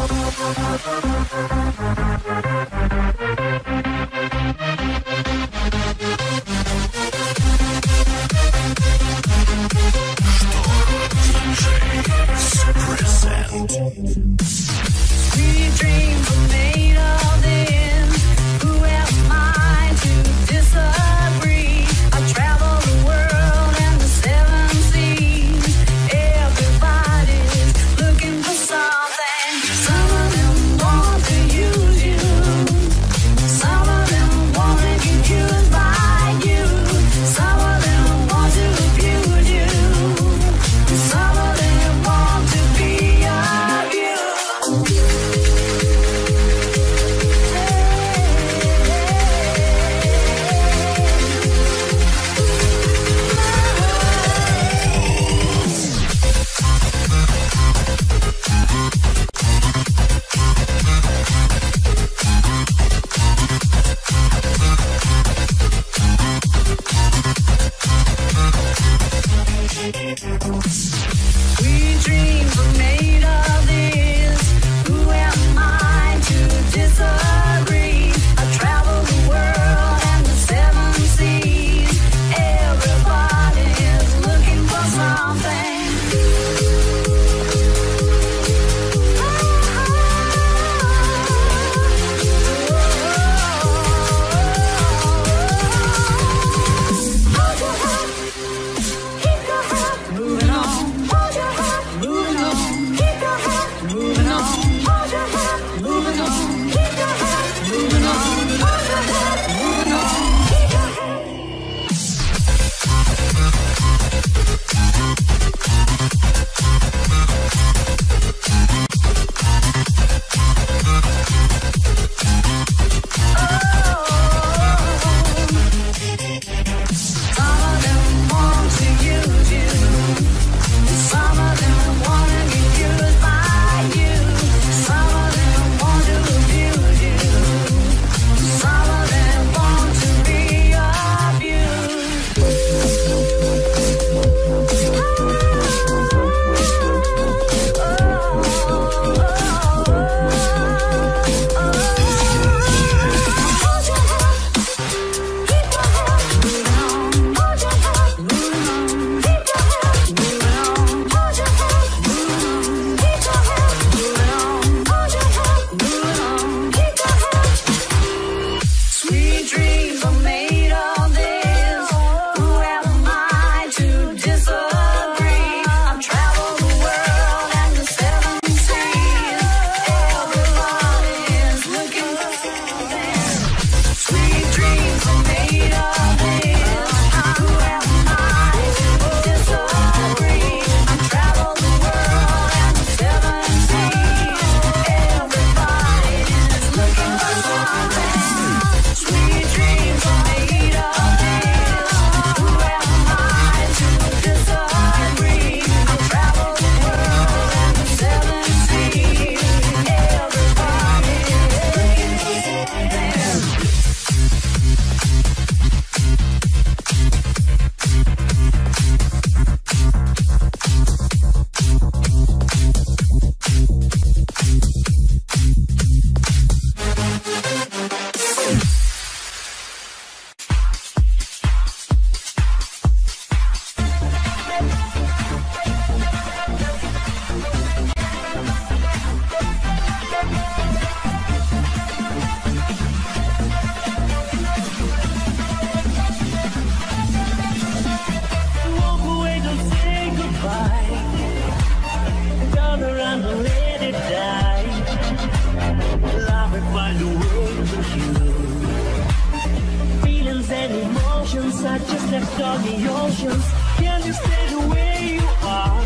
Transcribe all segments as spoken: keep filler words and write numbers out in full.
left on the oceans. Can you stay the way you are?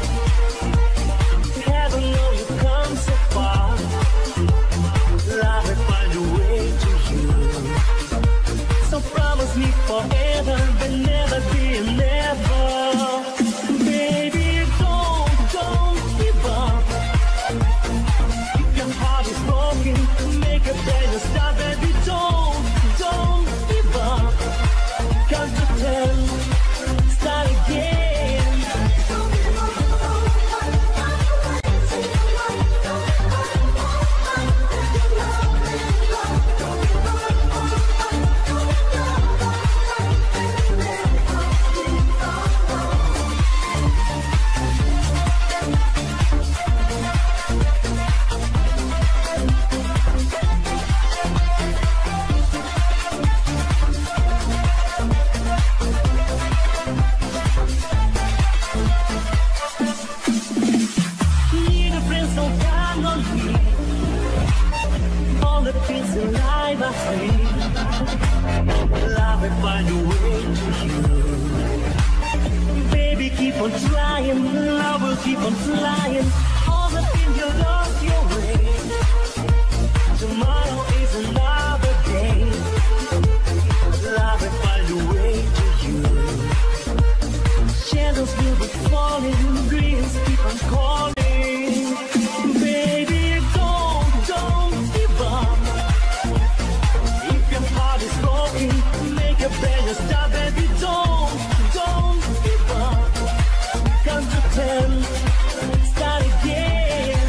Heaven knows you've come so far. Love will find a way to you. So promise me forever, but never be a never. Baby, don't, don't give up. If your heart is broken, make a better start. Baby, don't, don't give up. Count to ten, start again. find a way to you. Baby, keep on trying, love will keep on flying. All the things you lost your way. Tomorrow is another day. Love will find a way to you. Shadows will be falling, dreams keep on calling. Baby, don't, don't give up. If your heart is broken, make a better stop. Baby, don't, don't give up. Count to ten, start again.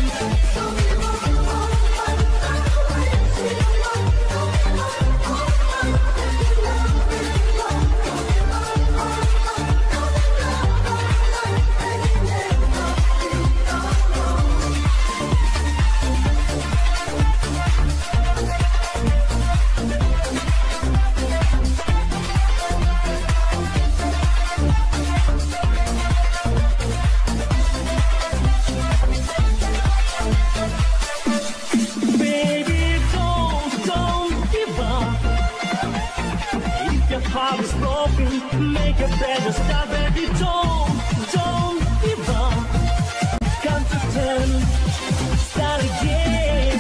Heart is broken, make a better start, baby. Don't, don't give up. Count to ten, start again.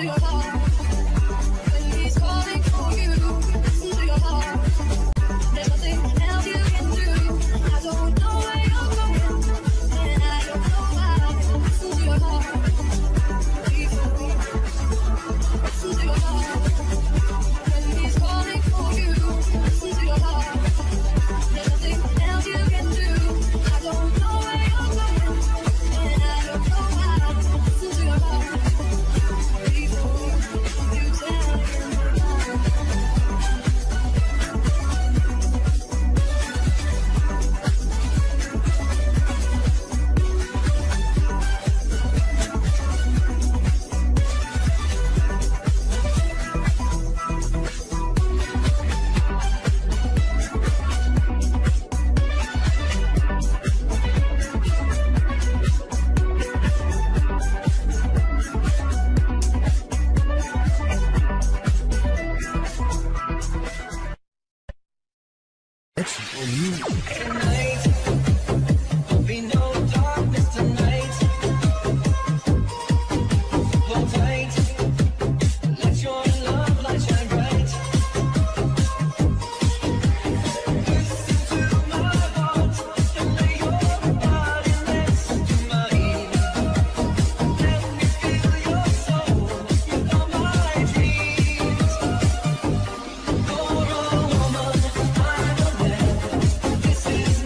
This is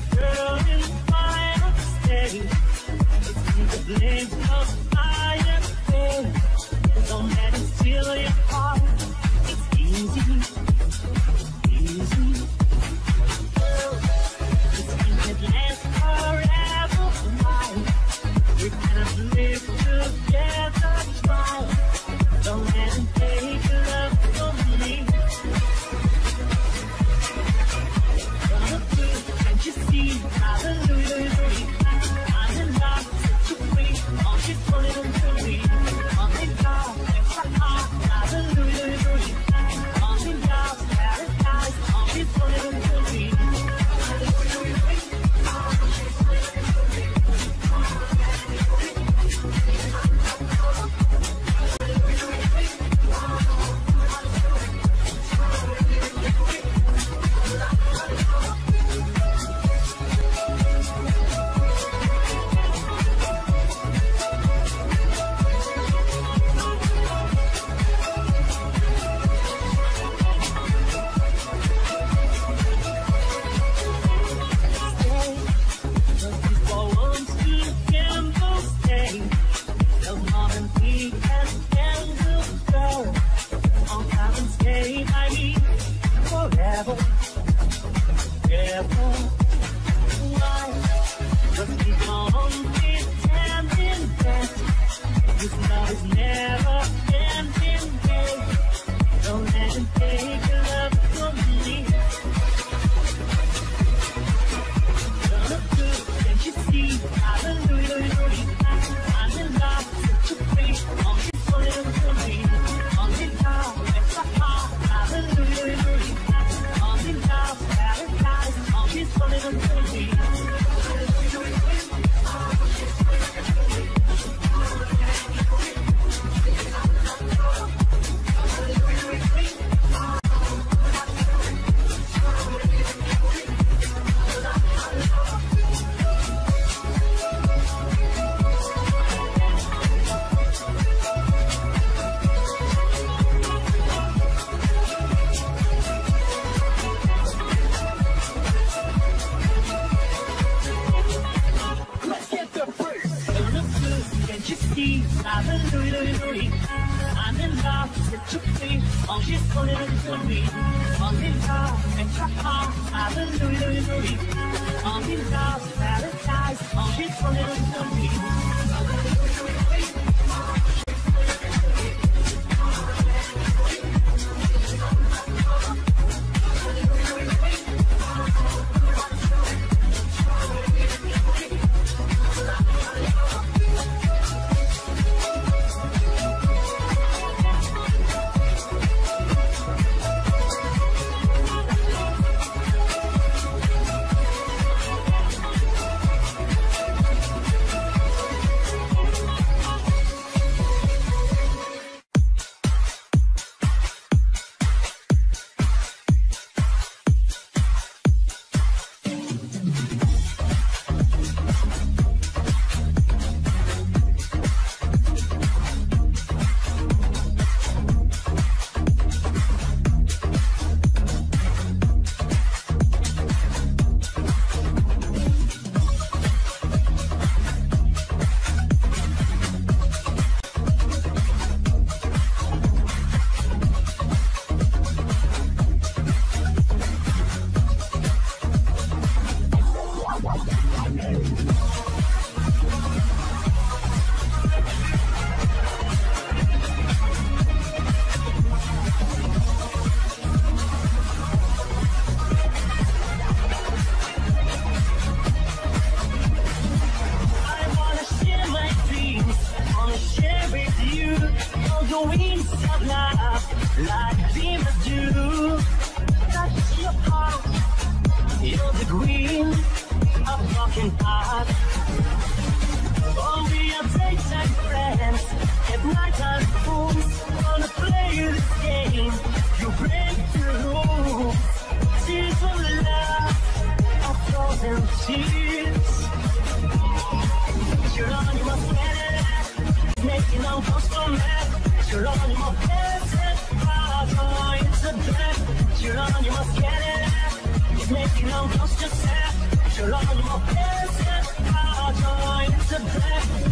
girl in fire state. It's in the blaze of fire pain. Don't let it steal your heart. It's easy, easy. Girl, this thing can last forever. Why? We cannot live together. Try. Don't let him take your love from me. Can't you see? Hallelujah, I'm in love, set you free. All she's running into me. On in love, extra hard. Hallelujah, on in love, paradise. All she's running into me. Making no close to set. Geronimo is it, our joy today.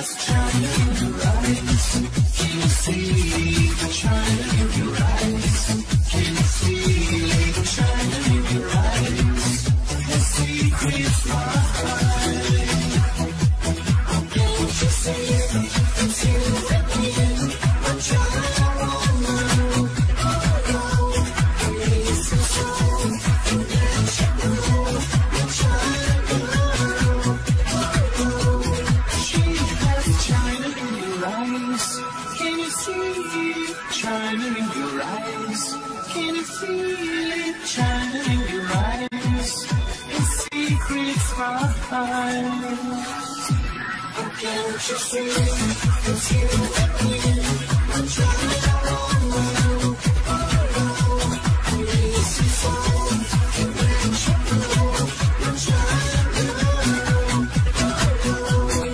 has China in your eyes? Can you see the China in your eyes? Can you see the China in your eyes? The secret's mine. Can't you see it's you and me? I'm China on the road. Oh, oh, it's so strong. You let you go. You're China girl. Oh, oh, she has China in your eyes. Can you see China in your eyes? Can you feel China in your eyes? In secrets mine. Oh, can't you see it's you and me? I'm China on the road. Oh, oh, it's your soul. You let you go. You're China girl. Oh, oh.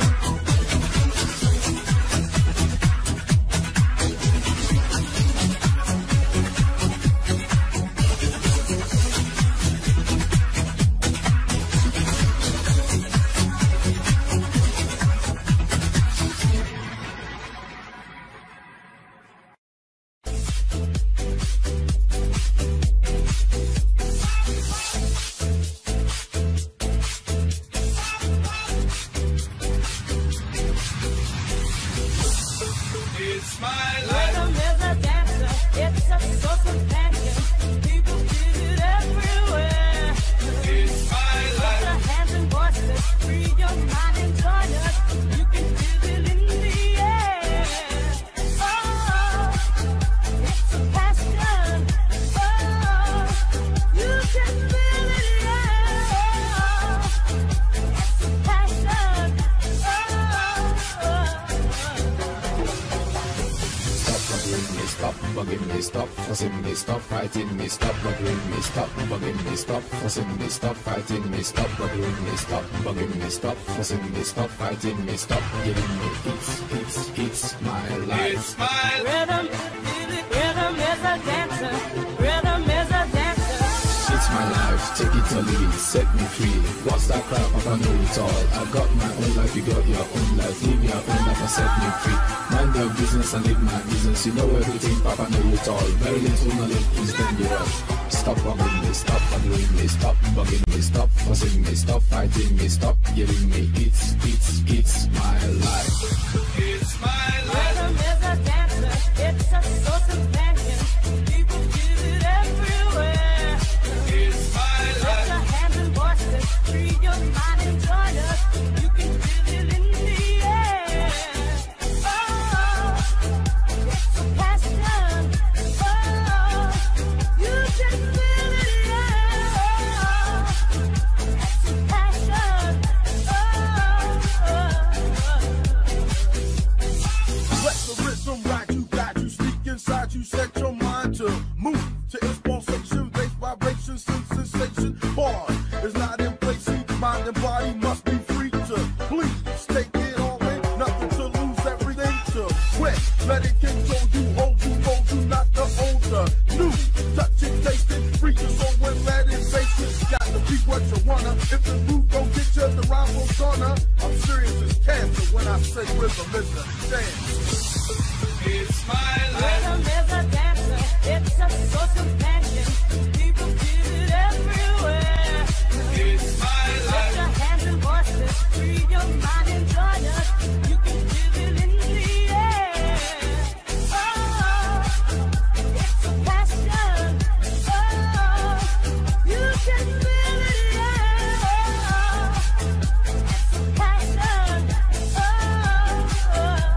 It's my life. Rhythm is a dancer, it's a source of passion. People feel it everywhere. It's my Put life. your hands and voices, free your mind and join us. You can feel it in the air. Oh, it's a passion. Oh, you can feel it, yeah. It's a passion. Stop bugging me, stop fussing me, stop fighting me, stop bugging me, stop bugging me, stop fussing me, stop fighting me, stop bugging me, stop bugging me, stop fussing me, stop fighting me, stop giving me hits, hits, hits, my life. It's my life. Rhythm, rhythm is a dancer. Rhythm is a dancer. It's my life, take it or leave it, set me free. What's that crap? I know it all. I got my own life, you got your own life. Live your own life and set me free. Mind your business and live my business. You know everything, Papa know it all. Very little knowledge is dangerous. Stop bugging me, stop bugging me, stop bugging me, stop fussing me, stop fighting me, stop giving me it's, it's, it's my life. It's my life. Rhythm is a dancer. It's a source of passion. People feel it everywhere. It's my Put life. your hands and voices, free your mind and join us. You can feel it in the air. Oh, it's a passion. Oh, you can feel it, yeah. It's a passion. Oh, Let the rhythm ride you, guide you, sneak inside you, set your mind to move to its pulsation, bass vibration, sensation. Bars is not in place, see, mind and body must be free to please take it all in, nothing to lose, everything to quit. Let it control you, hold you, hold you, not the older. New, touch it, taste it, free your soul and let it face it. Got to be what you wanna. If the groove don't get you, the rhyme will gonna. I'm serious as cancer when I say rhythm is a dance. It's my life. rhythm is a dancer. It's a source of passion. People feel it everywhere. It's my Put life. your hands and voices, free your mind and join us. You can feel it in the air. Oh, it's a passion. Oh, you can feel it, yeah. It's a passion. Oh, oh.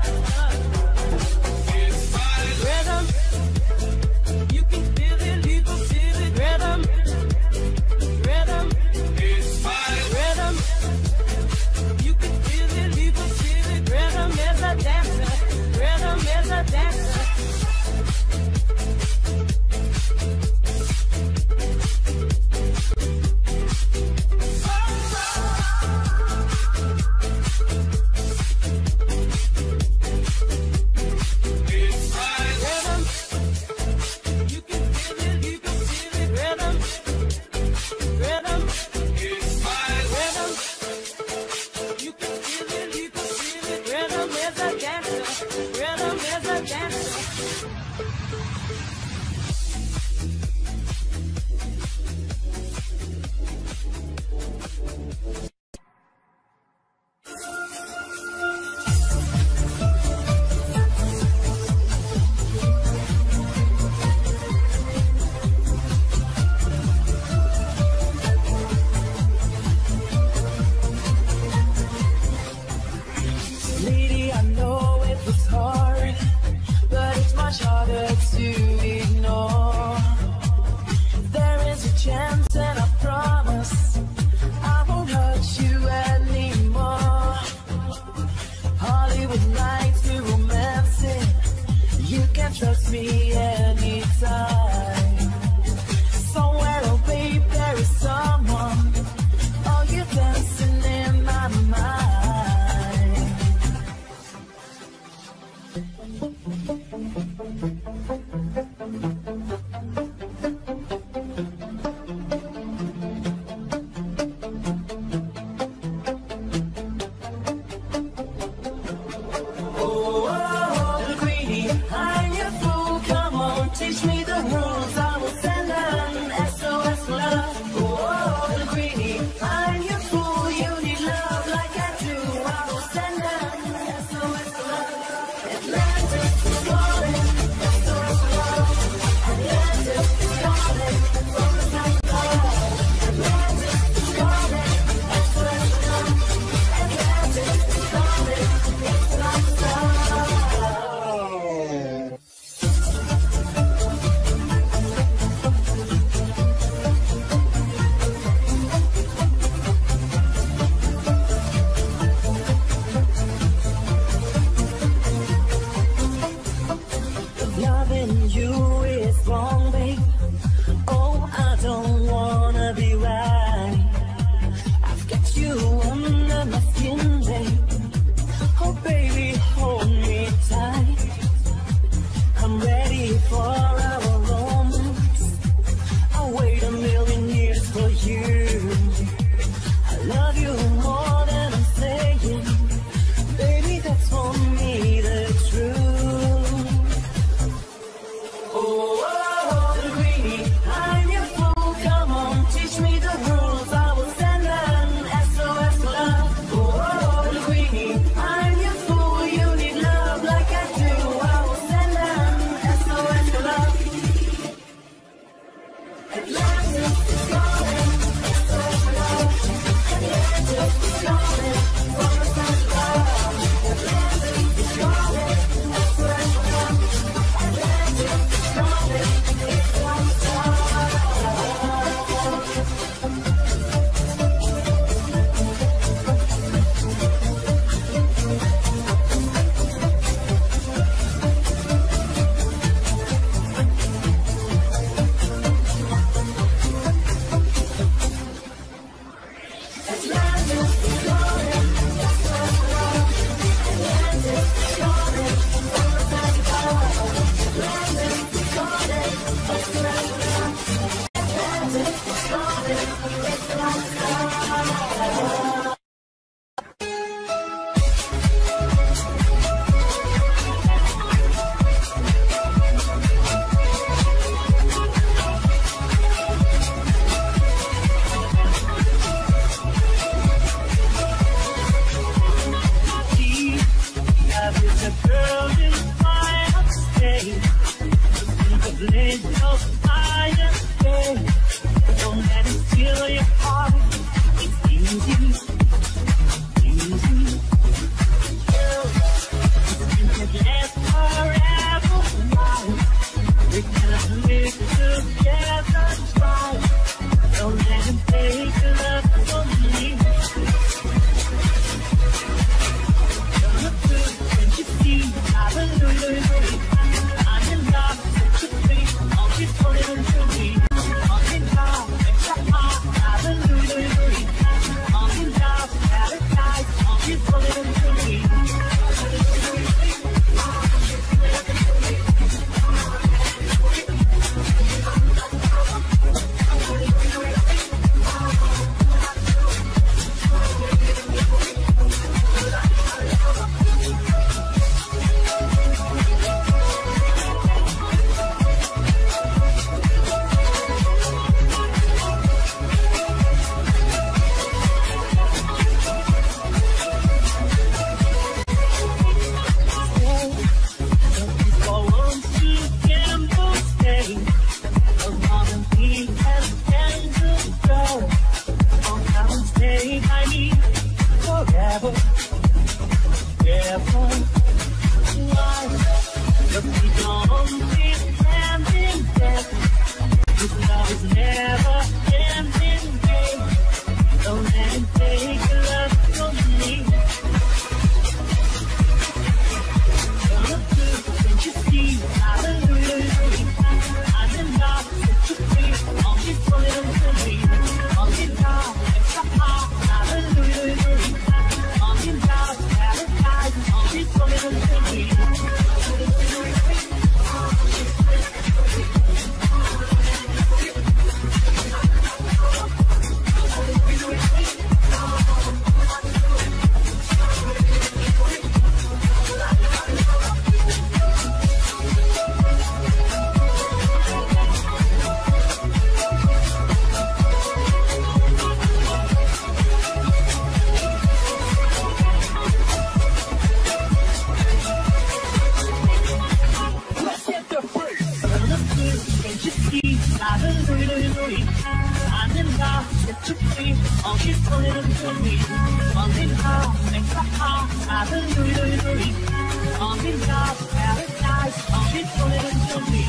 to me. Oh, she's pulling it to me. Falling hard, makes my heart I do do do do do. Falling hard, paradise. Oh, she's pulling it to me.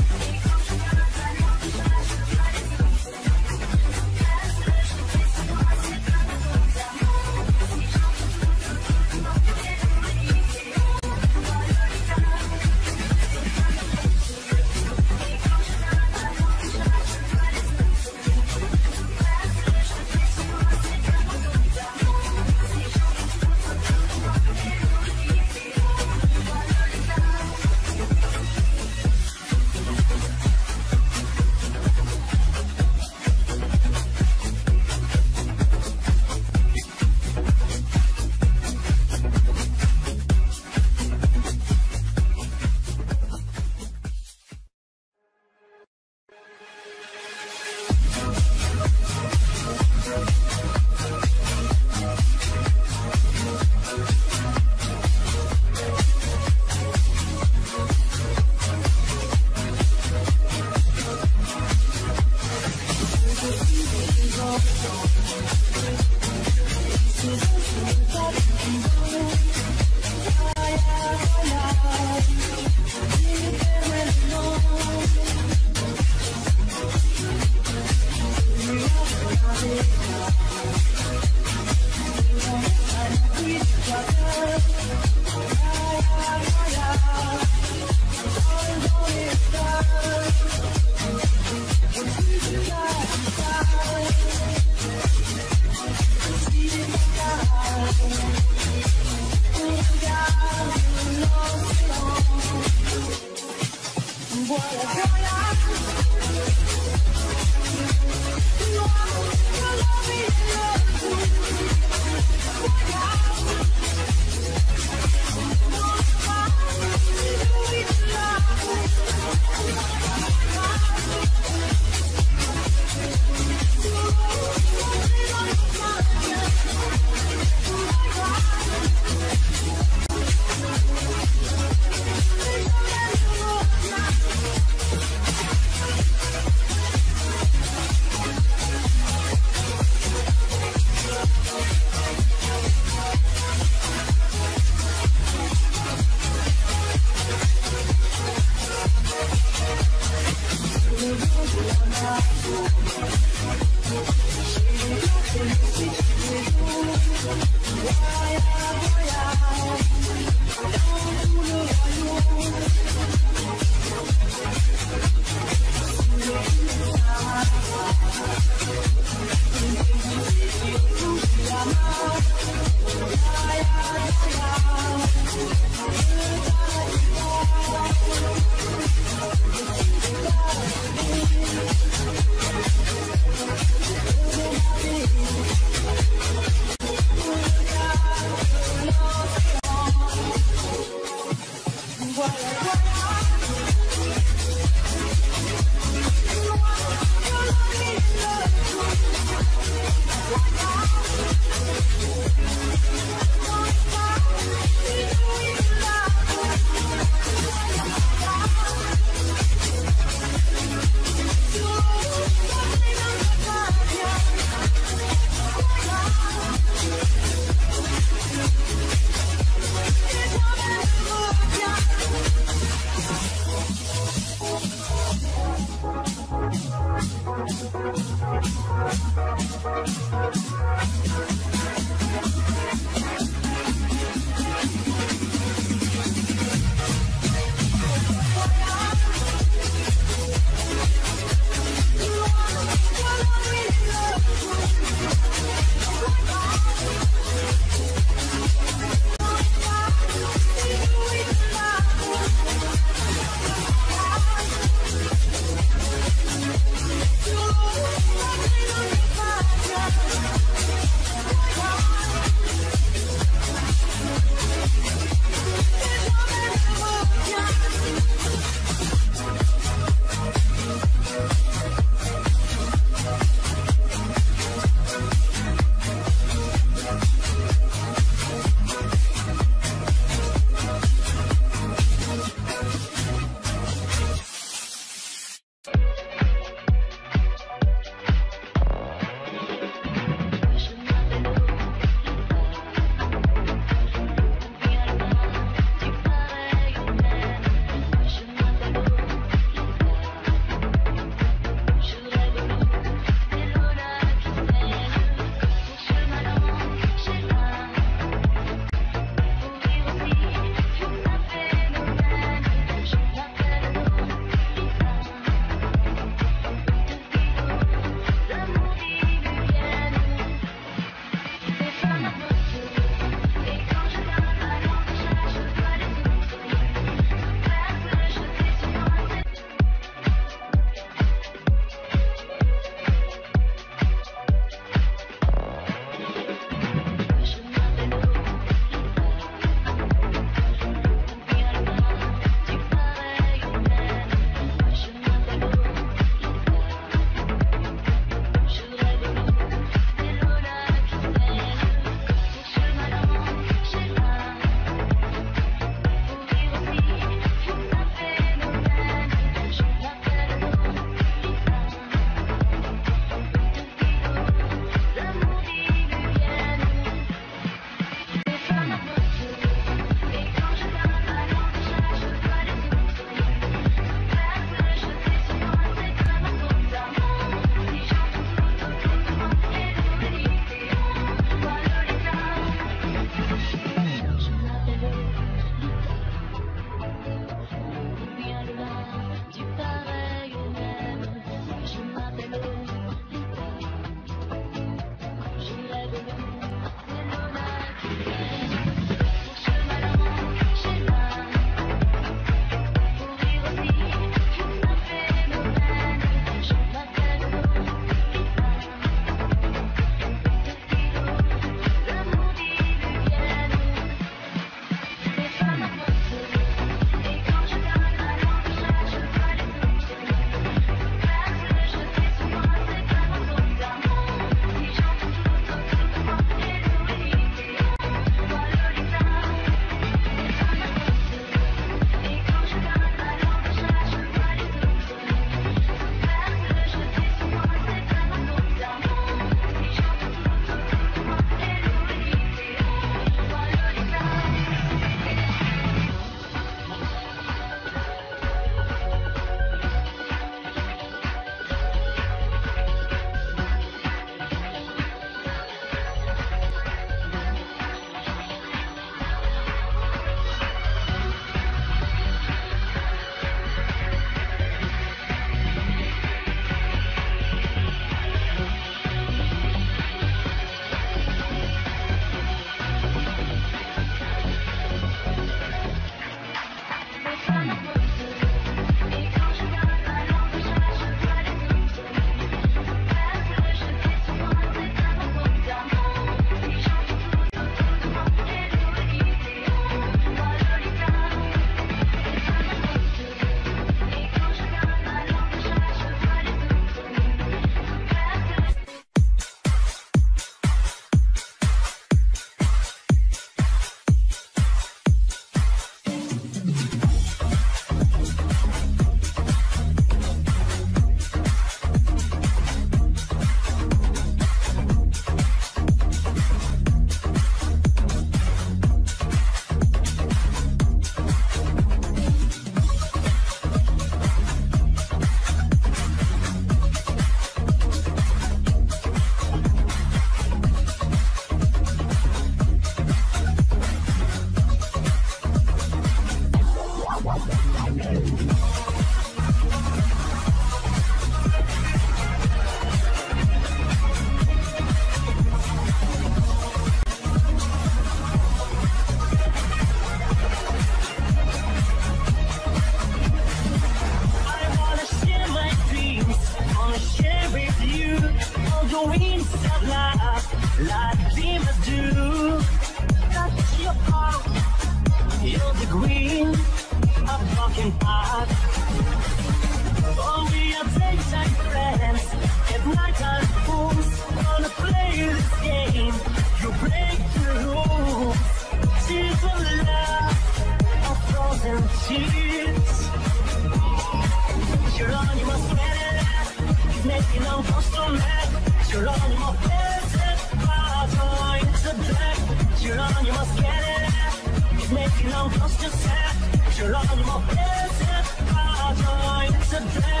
outside friends at night time fools wanna play this game. You break the rules. Tears of love are frozen tears. You're on, you must get it out. He's making no customer. You're on, you must get it out. It's a drag. You're on, you must get it out. He's making no customer. You're on, you must get it out. It's a drag.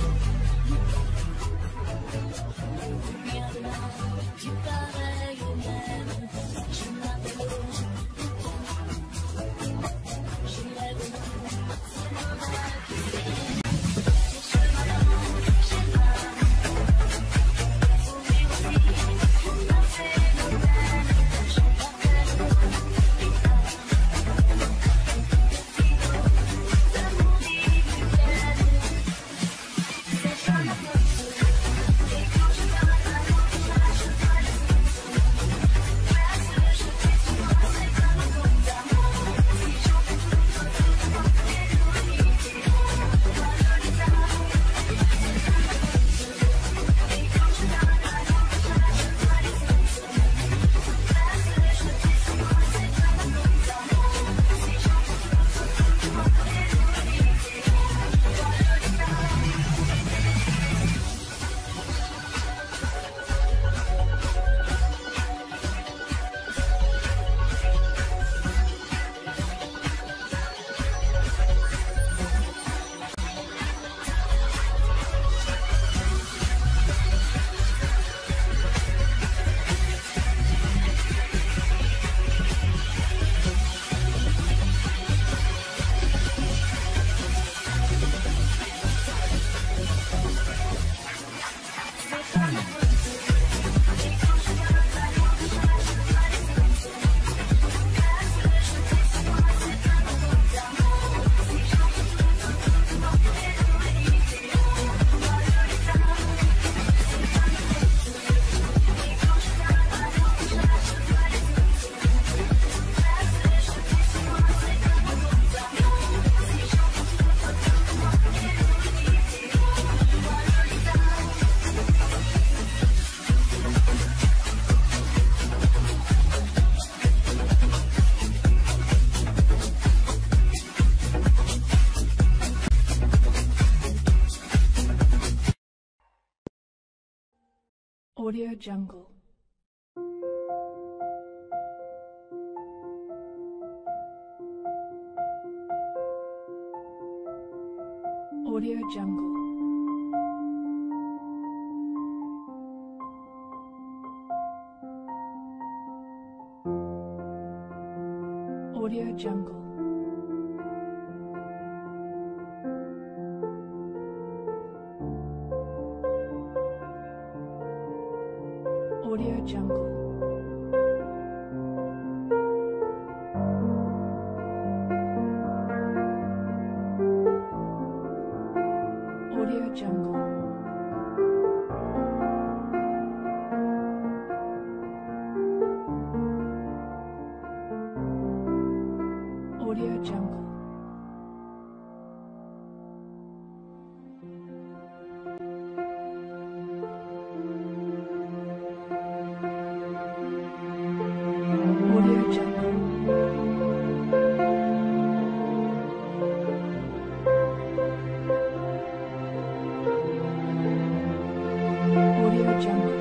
Audio Jungle. Audio Jungle. Audio Jungle. Audio Jungle. Audio Jungle. Audio Jungle. Audio Jungle. Audio Jungle.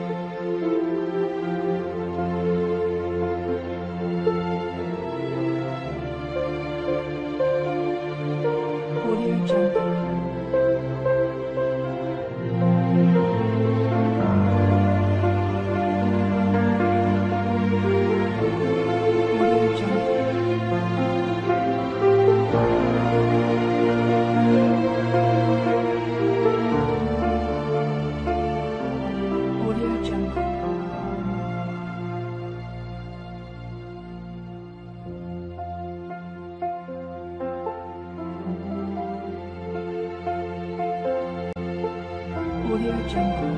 Audio Jungle. Audio Jungle. Audio Jungle. Audio Jungle.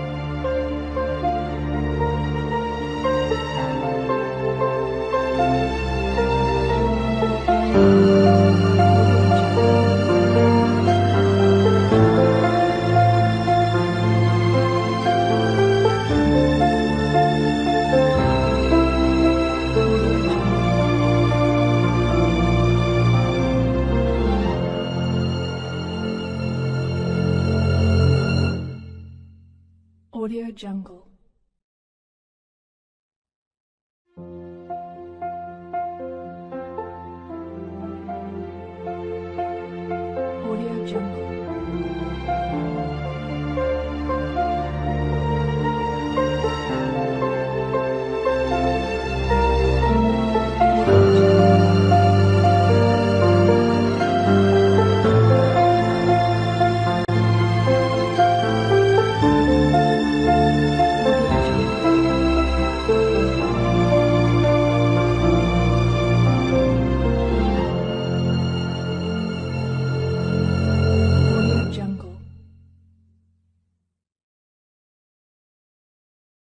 Audio Jungle. Audio Jungle.